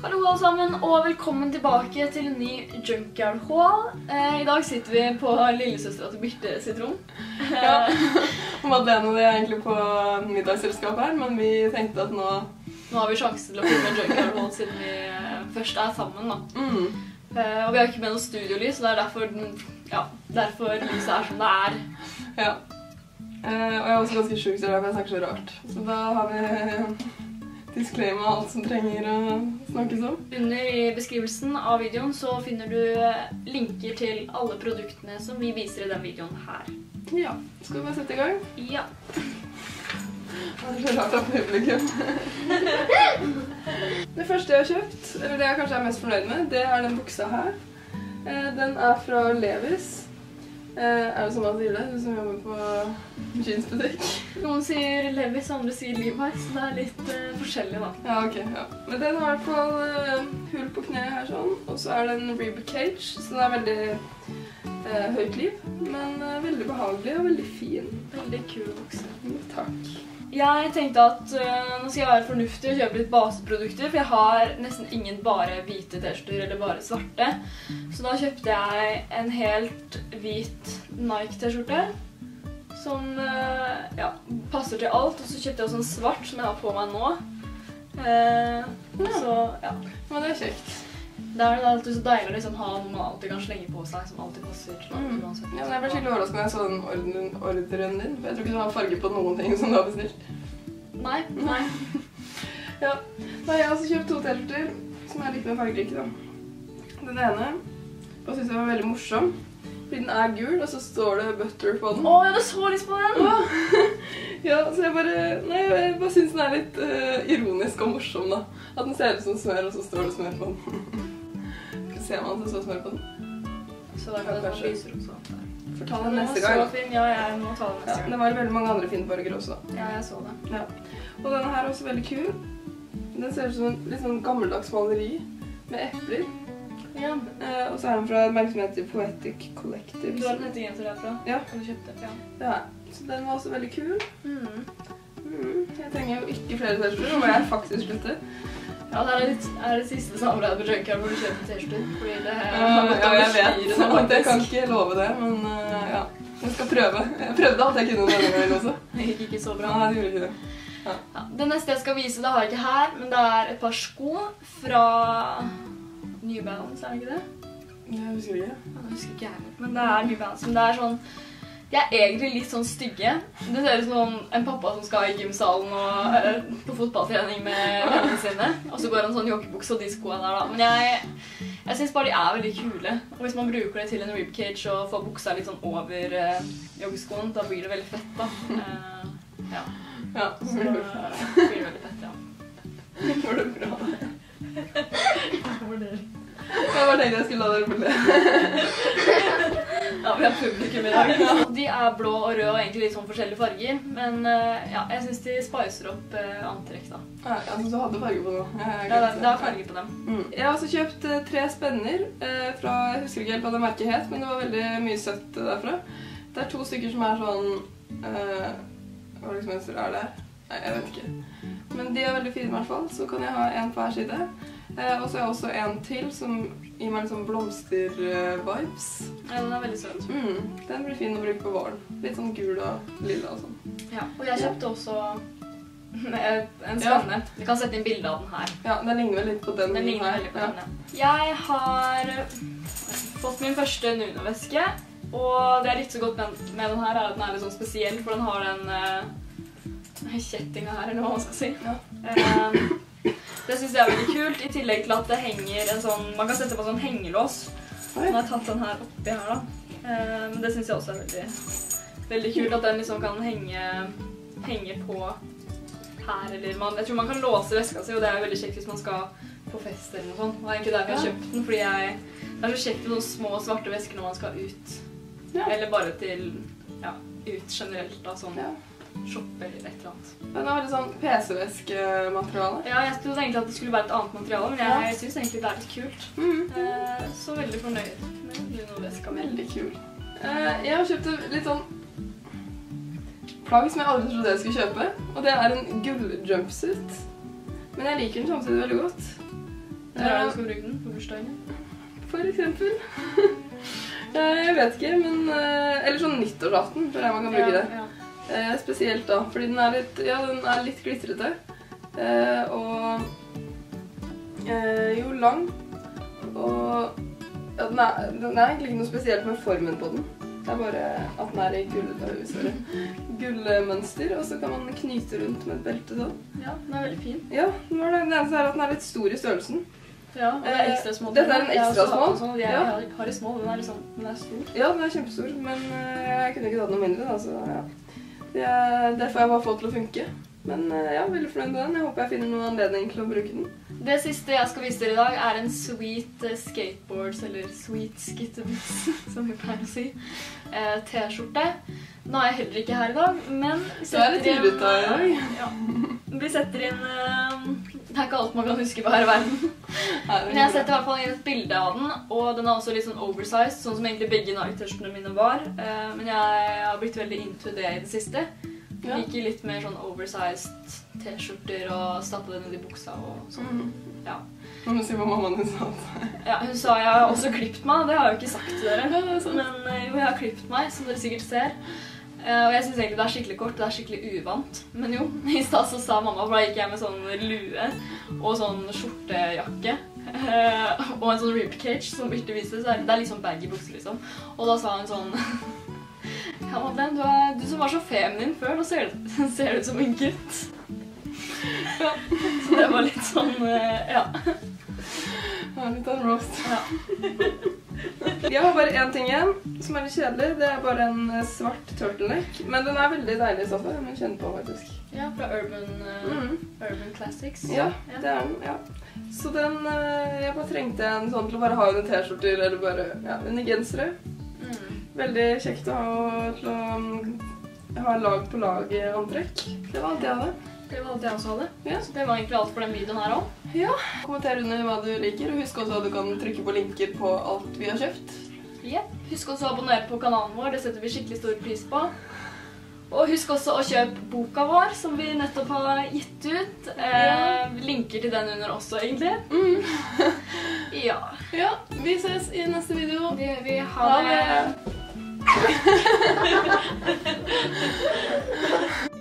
Hallo alle sammen, og velkommen tilbake til en ny Junkyard Haul. I dag sitter vi på lillesøstera til Birte sitt rom. Ja, Madeleine og det er egentlig på middagsselskap her, men vi tenkte at nå har vi sjanse til å filme en Junkyard Haul siden vi først er sammen da. Og vi har ikke med noe studiolys, så det er derfor lyset er som det er. Ja, og jeg er også ganske sjuk, så derfor jeg snakker så rart. Så da har vi disclaimer alt som trenger å snakkes om. Under i beskrivelsen av videoen så finner du linker til alle produktene som vi viser i den videoen her. Ja, skal vi bare sette i gang? Ja. Det er så rart av publikum. Det første jeg har kjøpt, eller det jeg kanskje er mest fornøyd med, det er den buksa her. Den er fra Levis. Er det sånn man sier det? Du som jobber på jeansbutikk. Noen sier Levis, andre sier Levi's, så det er litt forskjellig da. Ja, ok. Ja. Men den har i hvert fall hull på kneet her sånn, og så er det en rib cage, så den er veldig høyt liv, men veldig behagelig og veldig fin. Veldig kul bukse. Takk. Jeg tenkte at nå skal jeg være fornuftig og kjøpe litt baseprodukter, for jeg har nesten ingen bare hvite t-skjorter eller bare svarte. Så da kjøpte jeg en helt hvit Nike t-skjorte, som passer til alt. Og så kjøpte jeg også en svart som jeg har på meg nå. Så ja. Men det er kjekt. Det er alltid så deilig å liksom ha noe man alltid kan slenge på seg, som alltid passer til alt uansett. Ja, men jeg ble skikkelig overrasket når jeg så den ordren din, for jeg tror ikke du har farge på noen ting som du har bestilt. Nei. Ja, da har jeg også kjøpt 2 t-skjorter som er litt mer fargerike da. Den ene, og synes jeg var veldig morsom, fordi den er gul, og så står det butter på den. Åh, jeg hadde så lyst på den! Ja, så jeg bare synes den er litt ironisk og morsom da. At den ser ut som smør, og så står det smør på den. Ser man at det står smør på den? Så da kan det være lyser også. Får ta den neste gang. Så fin, ja, jeg må ta den neste gang. Det var veldig mange andre fine farger også. Ja, jeg så det. Ja. Og denne her er også veldig kul. Den ser ut som litt sånn gammeldags maleri med epler. Ja. Og så er den fra et merke som heter Poetic Collective. Du har den hettegenser herfra? Ja. Har du kjøpt det? Ja. Så den var også veldig kul. Jeg trenger jo ikke flere t-skjorter, nå må jeg faktisk slutte. Ja, det er det siste samarbeidet på Junkyard hvor du kjøper t-skjorter, fordi det ja, jeg vet. Jeg kan ikke love det, men ja. Jeg skal prøve. Jeg prøvde alt jeg kunne denne gangen også. Det gikk ikke så bra. Nei, det gjorde ikke det. Ja. Det neste jeg skal vise, det har jeg ikke her, men det er et par sko fra New Balance, er det ikke det? Jeg husker ikke. Jeg husker ikke jeg, men det er New Balance, men det er sånn. De er egentlig litt sånn stygge. Det ser ut som en pappa som skal i gymsalen og på fotballtrening med vennene sine. Og så går han sånn joggeboks og de skoene der da. Men jeg synes bare de er veldig kule. Og hvis man bruker det til en ribcage og får buksa litt sånn over joggeskoen, da blir det veldig fett da. Ja. Ja, så blir det veldig fett, ja. Går det bra? Jeg bare tenkte jeg skulle la dere bli. Ja, vi har publikum i dag. De er blå og rød og egentlig litt sånn forskjellige farger, men ja, jeg synes de spicer opp antrekk da. Ja, jeg synes du hadde farge på noe. Det er farge på dem. Jeg har også kjøpt 3 spenner fra, jeg husker ikke helt hva det merket het, men det var veldig mye søtt derfra. Det er 2 stykker som er sånn, hva slags mønster er det? Nei, jeg vet ikke. Men de er veldig fine i hvert fall, så kan jeg ha en på hver side. Og så er jeg også en til som gir meg litt sånn blomster-vibes. Ja, den er veldig søt. Den blir fin å bruke på våren. Litt sånn gul og lilla og sånn. Ja, og jeg kjøpte også en spenne. Vi kan sette inn bilde av den her. Ja, den ligner vel litt på den. Den ligner veldig på den, ja. Jeg har fått min første Nuno-veske, og det er litt så godt med den her er at den er litt sånn spesiell, for den har den kjettinga her, eller hva man skal si. Ja. Det synes jeg er veldig kult, i tillegg til at det henger en sånn, man kan sette på sånn hengelås. Nå har jeg tatt den her oppi her da. Men det synes jeg også er veldig kult at den liksom kan henge på her, eller jeg tror man kan låse veska si, og det er veldig kjekt hvis man skal på fest eller noe sånt. Og det er egentlig derfor jeg har kjøpt den, fordi det er så kjekt med sånne små svarte vesker når man skal ut. Eller bare til, ut generelt da, sånn. Shoppe eller et eller annet. Den har veldig sånn PC-veske-materiale. Ja, jeg trodde egentlig at det skulle være et annet materiale, men jeg synes egentlig det er litt kult. Så veldig fornøyd med Nuno-veska mi. Veldig kul. Jeg har kjøpt litt sånn plagg som jeg aldri trodde jeg skulle kjøpe, og det er en gull-jumpsuit. Men jeg liker den samtidig veldig godt. Når er det du skal bruke den? På bursdagen? For eksempel. Jeg vet ikke, men eller sånn nyttårsaften, tror jeg man kan bruke det. Spesielt da, fordi den er litt glitrete. Og jo lang. Og ja, den er egentlig ikke noe spesielt med formen på den. Det er bare at den er i gullmønster, og så kan man knyte rundt med et belte sånn. Ja, den er veldig fin. Ja, det eneste er at den er litt stor i størrelsen. Ja, og den er ekstra små. Dette er en ekstra små. Jeg har i små, den er stor. Ja, den er kjempestor, men jeg kunne ikke tatt noe mindre da, så ja. Det får jeg bare få til å funke. Men ja, veldig fornøyd med den. Jeg håper jeg finner noen anledning til å bruke den. Det siste jeg skal vise dere i dag er en sweet skateboards, eller sweet skittles, som vi pleier å si, t-skjorte. Nå er jeg heller ikke her i dag, men vi setter inn, det er ikke alt man kan huske på her i verden. Men jeg setter i hvert fall inn et bilde av den, og den er også litt sånn oversized, sånn som egentlig begge Nike-t-skjortene mine var. Men jeg har blitt veldig into det i det siste. Jeg liker litt mer sånn oversized t-skjorter og stappe det ned i buksa og sånn. Ja. Må du si hva mammaen din sa? Ja, hun sa jeg har også klippet meg, det har jeg jo ikke sagt til dere. Men jo, jeg har klippet meg, som dere sikkert ser. Og jeg synes egentlig det er skikkelig kort, det er skikkelig uvant. Men jo, i sted så sa mamma, for da gikk jeg med sånn lue og sånn skjortejakke. Og en sånn ribcage som virkelig viser seg. Det er liksom baggy bukser liksom. Og da sa hun sånn... Ja, Madeleine, du som var så feminin før, nå ser du ut som en gutt. Ja, så det var litt sånn, ja. Ja, litt av en roast. Ja. Jeg har bare en ting igjen, som er litt kjedelig. Det er bare en svart turtleneck. Men den er veldig deilig i så fall, jeg må kjenne på faktisk. Ja, fra Urban Classics. Ja, det er den, ja. Så den, jeg bare trengte en sånn til å bare ha under t-skjorter, eller bare, ja, under gensere. Veldig kjekt å ha lag på lag antrekk. Det var alt jeg hadde. Det var alt jeg også hadde. Ja. Så det var egentlig alt for den videoen her også. Ja. Kommenter under hva du liker, og husk også at du kan trykke på linker på alt vi har kjøpt. Ja. Husk også å abonnere på kanalen vår, det setter vi skikkelig stor pris på. Og husk også å kjøpe boka vår, som vi nettopp har gitt ut. Linker til den under også, egentlig. Ja. Ja, vi ses i neste video. Vi har det.